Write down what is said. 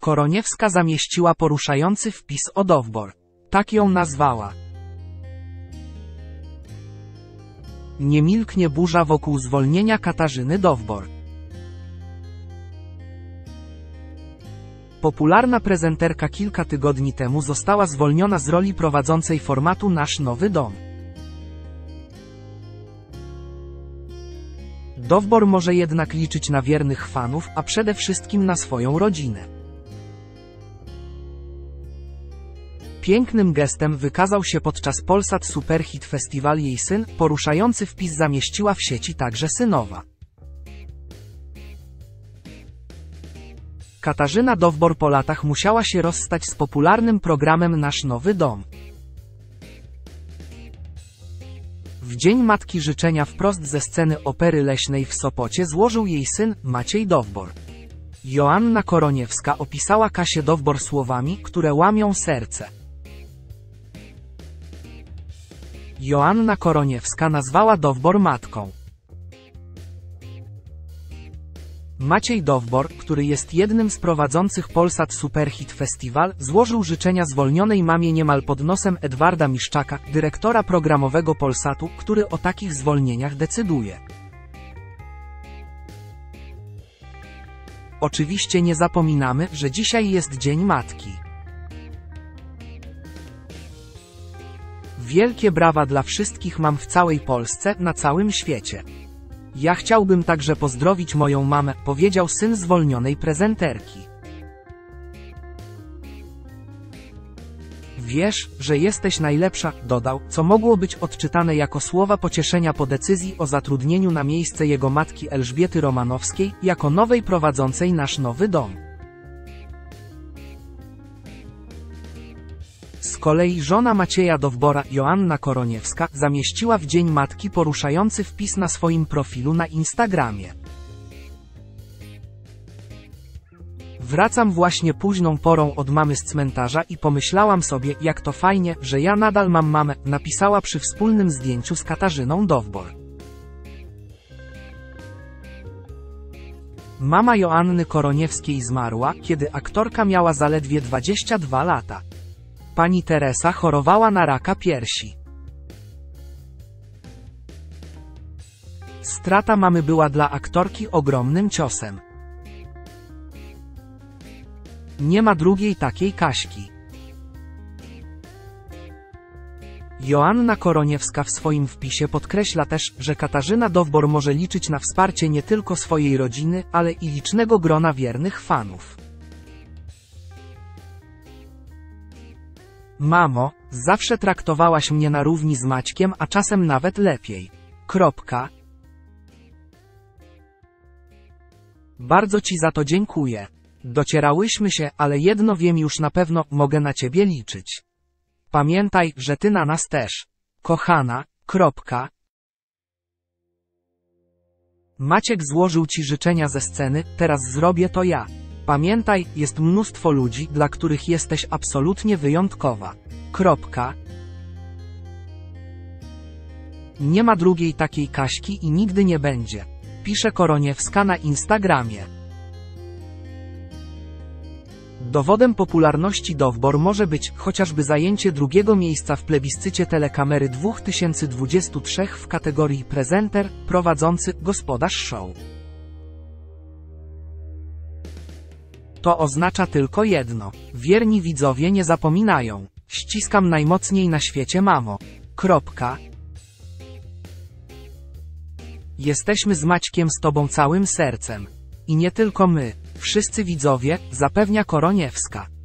Koroniewska zamieściła poruszający wpis o Dowbor. Tak ją nazwała. Nie milknie burza wokół zwolnienia Katarzyny Dowbor. Popularna prezenterka kilka tygodni temu została zwolniona z roli prowadzącej formatu Nasz Nowy Dom. Dowbor może jednak liczyć na wiernych fanów, a przede wszystkim na swoją rodzinę. Pięknym gestem wykazał się podczas Polsat Superhit Festival jej syn, poruszający wpis zamieściła w sieci także synowa. Katarzyna Dowbor po latach musiała się rozstać z popularnym programem Nasz Nowy Dom. W Dzień Matki życzenia wprost ze sceny Opery Leśnej w Sopocie złożył jej syn, Maciej Dowbor. Joanna Koroniewska opisała Kasię Dowbor słowami, które łamią serce. Joanna Koroniewska nazwała Dowbor matką. Maciej Dowbor, który jest jednym z prowadzących Polsat Superhit Festival, złożył życzenia zwolnionej mamie niemal pod nosem Edwarda Miszczaka, dyrektora programowego Polsatu, który o takich zwolnieniach decyduje. Oczywiście nie zapominamy, że dzisiaj jest Dzień Matki. Wielkie brawa dla wszystkich mam w całej Polsce, na całym świecie. Ja chciałbym także pozdrowić moją mamę, powiedział syn zwolnionej prezenterki. Wiesz, że jesteś najlepsza, dodał, co mogło być odczytane jako słowa pocieszenia po decyzji o zatrudnieniu na miejsce jego matki Elżbiety Romanowskiej, jako nowej prowadzącej Nasz Nowy Dom. Z kolei żona Macieja Dowbora, Joanna Koroniewska, zamieściła w Dzień Matki poruszający wpis na swoim profilu na Instagramie. Wracam właśnie późną porą od mamy z cmentarza i pomyślałam sobie, jak to fajnie, że ja nadal mam mamę, napisała przy wspólnym zdjęciu z Katarzyną Dowbor. Mama Joanny Koroniewskiej zmarła, kiedy aktorka miała zaledwie 22 lata. Pani Teresa chorowała na raka piersi. Strata mamy była dla aktorki ogromnym ciosem. Nie ma drugiej takiej Kaśki. Joanna Koroniewska w swoim wpisie podkreśla też, że Katarzyna Dowbor może liczyć na wsparcie nie tylko swojej rodziny, ale i licznego grona wiernych fanów. Mamo, zawsze traktowałaś mnie na równi z Maćkiem, a czasem nawet lepiej. Kropka. Bardzo ci za to dziękuję. Docierałyśmy się, ale jedno wiem już na pewno, mogę na ciebie liczyć. Pamiętaj, że ty na nas też. Kochana. Kropka. Maciek złożył ci życzenia ze sceny, teraz zrobię to ja. Pamiętaj, jest mnóstwo ludzi, dla których jesteś absolutnie wyjątkowa. Kropka. Nie ma drugiej takiej Kaśki i nigdy nie będzie. Pisze Koroniewska na Instagramie. Dowodem popularności Dowbor może być chociażby zajęcie drugiego miejsca w plebiscycie Telekamery 2023 w kategorii prezenter, prowadzący, gospodarz show. To oznacza tylko jedno. Wierni widzowie nie zapominają. Ściskam najmocniej na świecie, mamo. Kropka. Jesteśmy z Maćkiem z tobą całym sercem. I nie tylko my. Wszyscy widzowie, zapewnia Koroniewska.